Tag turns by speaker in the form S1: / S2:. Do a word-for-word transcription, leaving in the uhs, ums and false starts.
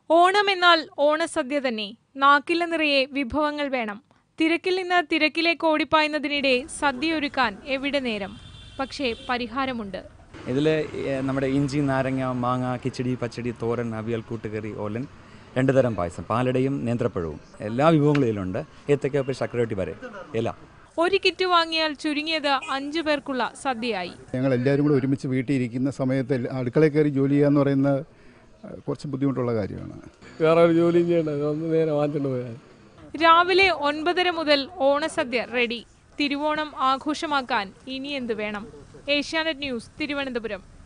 S1: ഓണം എന്നാൽ ഓണസദ്യ തന്നെ. നാക്കില നിറയെ വിഭവങ്ങൾ വേണം. തിരക്കിൽ നിന്ന് തിരക്കിലേക്ക് ഓടിപ്പായുന്നതിനിടെ സദ്യ ഒരുക്കാൻ എവിടെ നേരം? പക്ഷേ പരിഹാരമുണ്ട്.
S2: ഇതിൽ നമ്മുടെ ഇഞ്ചി, നാരങ്ങ, മാങ്ങ, കിച്ചടി, പച്ചടി, തോരൻ, അവിയൽ, കൂട്ടുകറി, ഓലൻ, രണ്ട് തരം പായസം, പാലടയും നേന്ത്രപ്പഴവും, എല്ലാ വിഭവങ്ങളും ഇതിലുണ്ട്. ഏത്തക്ക, ശർക്കരവട്ടി വരെ എല്ലാം.
S1: ഒരു കിറ്റ് വാങ്ങിയാൽ ചുരുങ്ങിയത് അഞ്ചു പേർക്കുള്ള സദ്യയായി.
S3: ഞങ്ങൾ എല്ലാവരും കൂടെ ഒരുമിച്ച് വീട്ടിൽ ഇരിക്കുന്ന സമയത്ത് അടുക്കളയിൽ കയറി ജോലി ചെയ്യുക എന്ന് പറയുന്നത് കുറച്ച് ബുദ്ധിമുട്ടുള്ള കാര്യമാണ്.
S4: വേറെ ഒരു ജോലിയും ചെയ്യണ്ട, ഒന്ന് നേരെ വാങ്ങിച്ചുകൊണ്ട് പോയാൽ.
S1: രാവിലെ ഒൻപതര മുതൽ ഓണസദ്യ റെഡി. തിരുവോണം ആഘോഷമാക്കാൻ ഇനി എന്ത് വേണം? ഏഷ്യാനെറ്റ് ന്യൂസ്, തിരുവനന്തപുരം.